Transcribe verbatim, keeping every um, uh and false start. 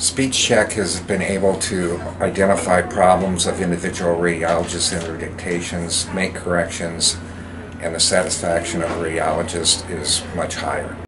SpeechCheck has been able to identify problems of individual radiologists in their dictations, make corrections, and the satisfaction of a radiologist is much higher.